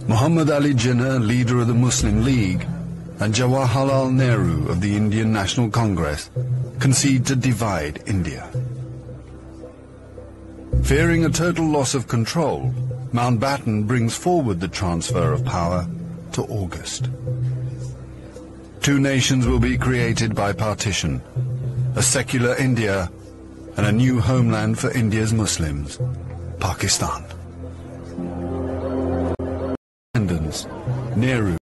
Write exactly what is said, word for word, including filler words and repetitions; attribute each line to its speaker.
Speaker 1: Muhammad Ali Jinnah, leader of the Muslim League, and Jawaharlal Nehru of the Indian National Congress concede to divide India. Fearing a total loss of control, Mountbatten brings forward the transfer of power to August. Two nations will be created by partition, a secular India and a new homeland for India's Muslims, Pakistan. Independence, Nehru